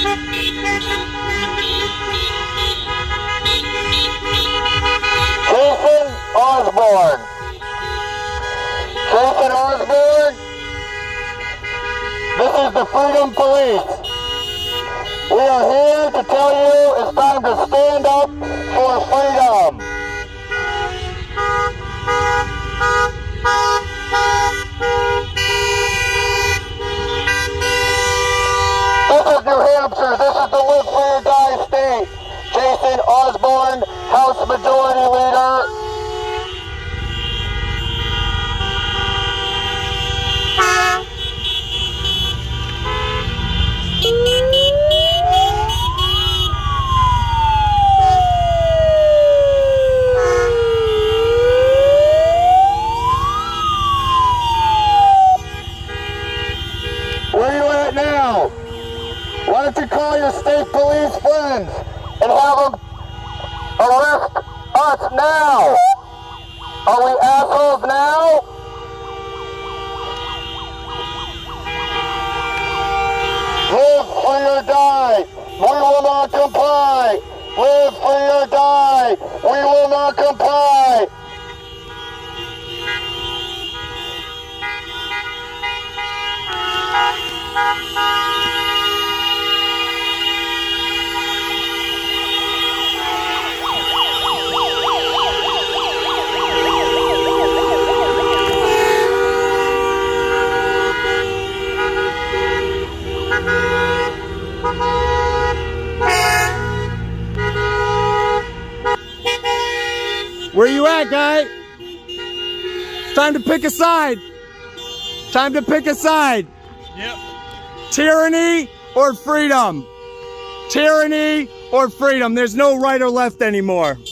Osborne. Jason Osborne, this is the Freedom Police. We are here to tell you it's time to stand up for freedom. This is New Hampshire. This is the Live Free or Die state. Jason Osborne, House Majority Leader. Where are you at now? Why don't you call your state police friends and have them arrest us now? Are we assholes now? Live free or die. We will not comply. Live free or die. We will not comply. Where you at, guy? It's time to pick a side. Time to pick a side. Yep. Tyranny or freedom? Tyranny or freedom? There's no right or left anymore.